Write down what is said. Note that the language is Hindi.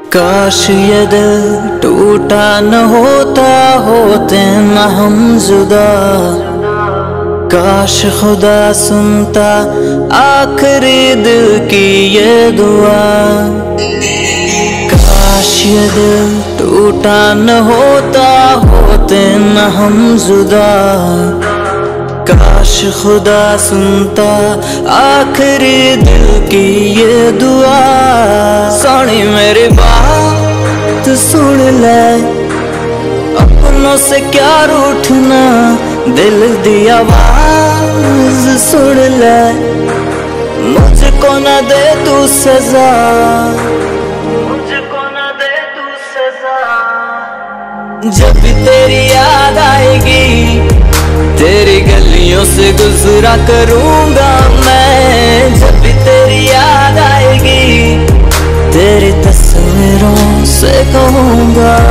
काश ये दिल टूटा न होता, होते न हम जुदा। काश खुदा सुनता आखिरी दिल की ये दुआ। काश ये दिल टूटा न होता, होते न हम जुदा। काश खुदा सुनता आखिरी दिल की ये दुआ। सोनी मेरी बात सुन ले, अपनों से क्या रूठना, दिल दी आवाज सुन ले। मुझको न दे तू सजा, मुझको न दे तू सजा। जब भी तेरी याद आएगी, तेरी गलियों से गुजरा करूंगा मैं। जब भी तेरी याद आएगी, तेरी तस्वीरों से कहूंगा।